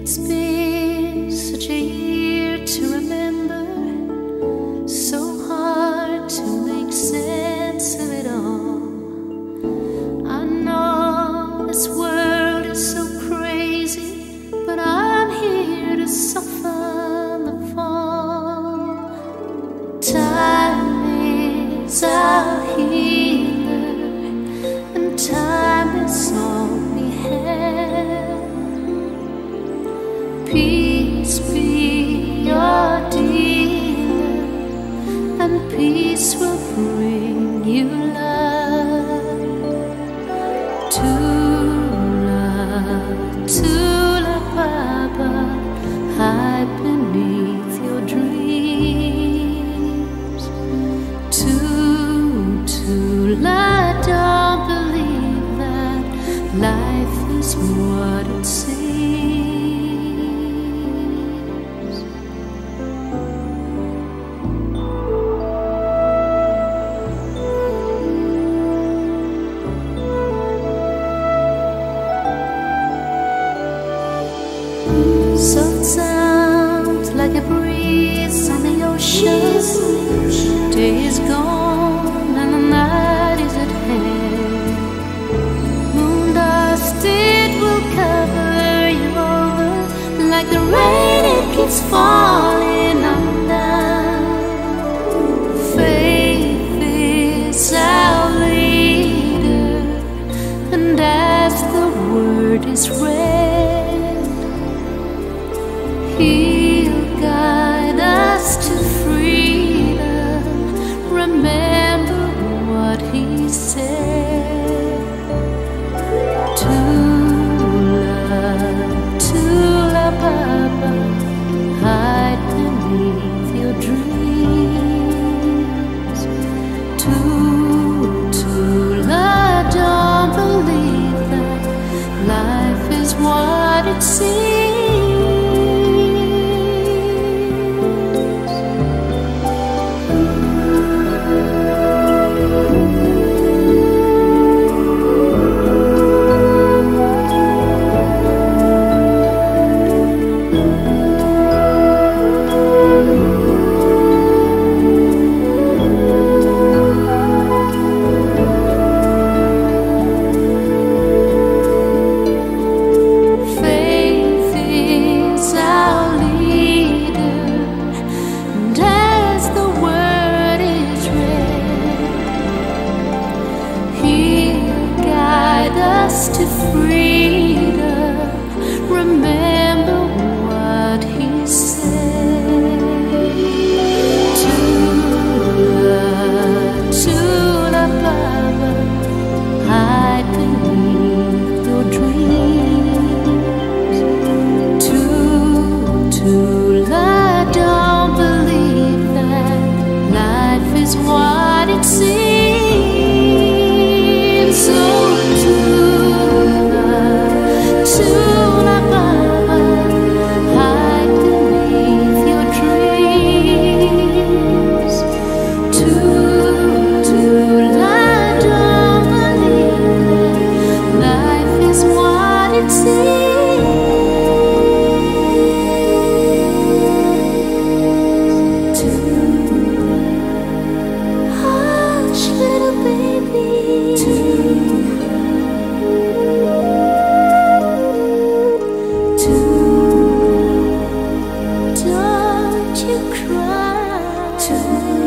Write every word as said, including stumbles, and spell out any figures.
It's been such a year to remember, so hard to make sense of it all. I know this world is so crazy, but I'm here to soften the fall. Time is our healer, and time is all we have. Peace be your dealer, and peace will bring you love. Tula, Tula Baba, hide beneath your dreams. Tula, don't believe that life is what it seems. Soft sound like a breeze on the ocean. Day is gone and the night is at hand. Moon dust, it will cover you over like the rain, it keeps falling on down. Faith is our leader, and as the word is read, He'll guide us to freedom. Remember what He said. Tula, Tula Baba, hide beneath your dreams. Tula, don't believe that life is what it seems. To freedom, remember what He said. Tula, Tula Baba, hide beneath your dreams. Tula, don't believe that life is what it seems. So Tula Baba, hide beneath your dreams. Tula, don't believe that life is what it seems. Tula, hush, little baby. Don't you cry.